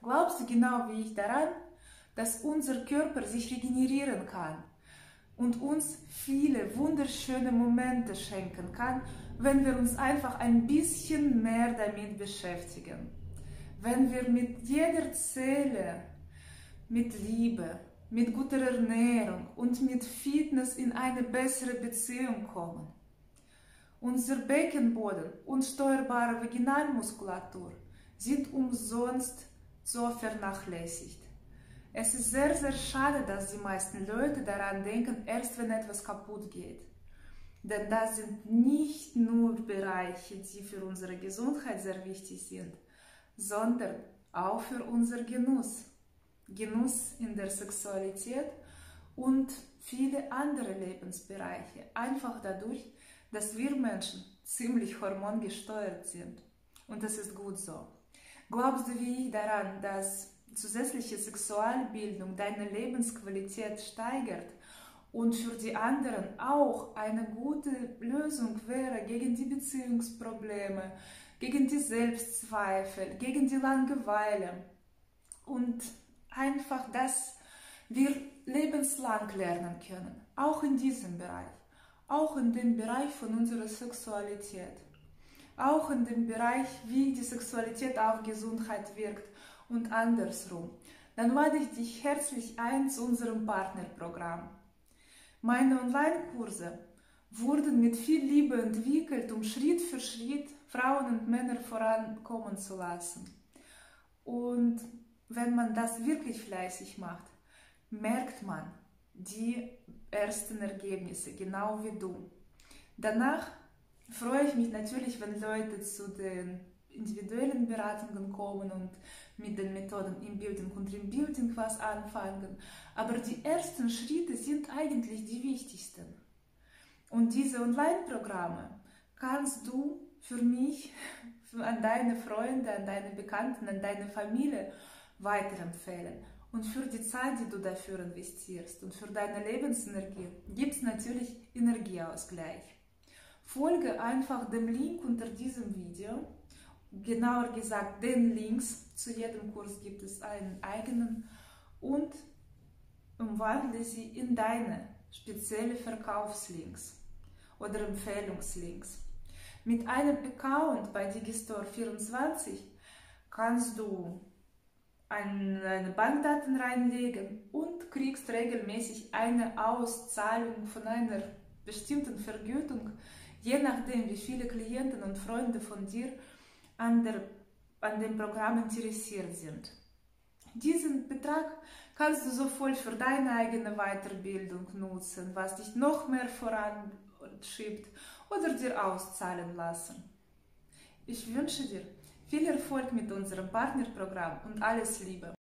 Glaubst du genau wie ich daran, dass unser Körper sich regenerieren kann und uns viele wunderschöne Momente schenken kann, wenn wir uns einfach ein bisschen mehr damit beschäftigen? Wenn wir mit jeder Zelle, mit Liebe, mit guter Ernährung und mit Fitness in eine bessere Beziehung kommen. Unser Beckenboden und steuerbare Vaginalmuskulatur sind umsonst so vernachlässigt. Es ist sehr, sehr schade, dass die meisten Leute daran denken, erst wenn etwas kaputt geht. Denn das sind nicht nur Bereiche, die für unsere Gesundheit sehr wichtig sind, sondern auch für unseren Genuss. Genuss in der Sexualität und viele andere Lebensbereiche. Einfach dadurch, dass wir Menschen ziemlich hormongesteuert sind. Und das ist gut so. Glaubst du wie ich daran, dass zusätzliche Sexualbildung deine Lebensqualität steigert und für die anderen auch eine gute Lösung wäre gegen die Beziehungsprobleme, gegen die Selbstzweifel, gegen die Langeweile und einfach, dass wir lebenslang lernen können, auch in diesem Bereich, auch in dem Bereich von unserer Sexualität, auch in dem Bereich, wie die Sexualität auf Gesundheit wirkt und andersrum. Dann lade ich dich herzlich ein zu unserem Partnerprogramm. Meine Online-Kurse wurden mit viel Liebe entwickelt, um Schritt für Schritt Frauen und Männer vorankommen zu lassen. Und wenn man das wirklich fleißig macht, merkt man die ersten Ergebnisse, genau wie du. Danach freue ich mich natürlich, wenn Leute zu den individuellen Beratungen kommen und mit den Methoden im Building und im Building was anfangen. Aber die ersten Schritte sind eigentlich die wichtigsten. Und diese Online-Programme kannst du für mich, an deine Freunde, an deine Bekannten, an deine Familie weiterempfehlen. Und für die Zeit, die du dafür investierst und für deine Lebensenergie, gibt es natürlich Energieausgleich. Folge einfach dem Link unter diesem Video. Genauer gesagt, den Links zu jedem Kurs gibt es einen eigenen und umwandle sie in deine spezielle Verkaufslinks oder Empfehlungslinks. Mit einem Account bei Digistore24 kannst du deine Bankdaten reinlegen und kriegst regelmäßig eine Auszahlung von einer bestimmten Vergütung, je nachdem, wie viele Klienten und Freunde von dir an dem Programm interessiert sind. Diesen Betrag kannst du sowohl für deine eigene Weiterbildung nutzen, was dich noch mehr voranschiebt, oder dir auszahlen lassen. Ich wünsche dir viel Erfolg mit unserem Partnerprogramm und alles Liebe.